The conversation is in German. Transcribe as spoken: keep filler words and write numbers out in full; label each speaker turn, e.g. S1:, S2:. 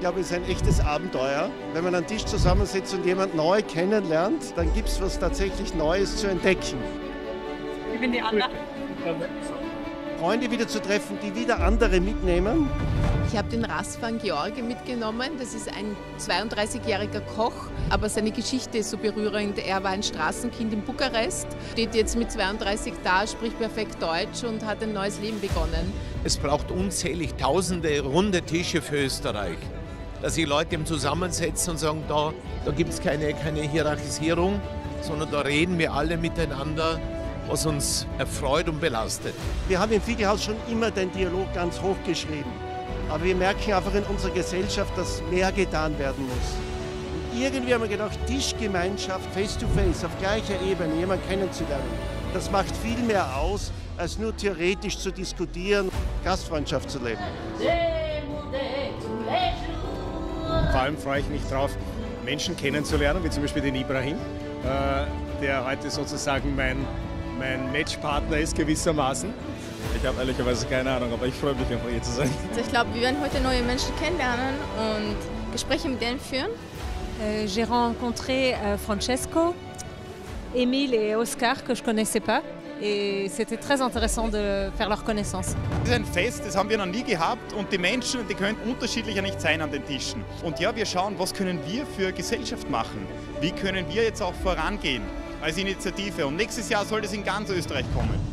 S1: glaube, es ist ein echtes Abenteuer. Wenn man an den Tisch zusammensitzt und jemand neu kennenlernt, dann gibt es was tatsächlich Neues zu entdecken.
S2: Ich bin die Anna.
S1: Freunde wieder zu treffen, die wieder andere mitnehmen.
S3: Ich habe den Razvan Georgi mitgenommen. Das ist ein zweiunddreißigjähriger Koch, aber seine Geschichte ist so berührend. Er war ein Straßenkind in Bukarest, steht jetzt mit zweiunddreißig da, spricht perfekt Deutsch und hat ein neues Leben begonnen.
S4: Es braucht unzählig tausende runde Tische für Österreich, dass sich Leute eben zusammensetzen und sagen, da, da gibt es keine, keine Hierarchisierung, sondern da reden wir alle miteinander, was uns erfreut und belastet.
S1: Wir haben im Fiegelhaus schon immer den Dialog ganz hoch geschrieben. Aber wir merken einfach in unserer Gesellschaft, dass mehr getan werden muss. Und irgendwie haben wir gedacht, Tischgemeinschaft, face-to-face, auf gleicher Ebene, jemanden kennenzulernen, das macht viel mehr aus, als nur theoretisch zu diskutieren, Gastfreundschaft zu leben.
S5: Vor allem freue ich mich darauf, Menschen kennenzulernen, wie zum Beispiel den Ibrahim, der heute sozusagen mein, mein Matchpartner ist gewissermaßen. Ich habe ehrlicherweise keine Ahnung, aber ich freue mich einfach hier zu sein.
S6: Ich glaube, wir werden heute neue Menschen kennenlernen und Gespräche mit denen führen.
S7: Euh, J'ai rencontré euh, Francesco, Émile et Oscar que je connaissais pas. Et c'était très intéressant de faire leur connaissance.
S8: Das ist ein Fest, das haben wir noch nie gehabt und die Menschen, die können unterschiedlicher nicht sein an den Tischen. Und ja, wir schauen, was können wir für Gesellschaft machen? Wie können wir jetzt auch vorangehen als Initiative? Und nächstes Jahr soll das in ganz Österreich kommen.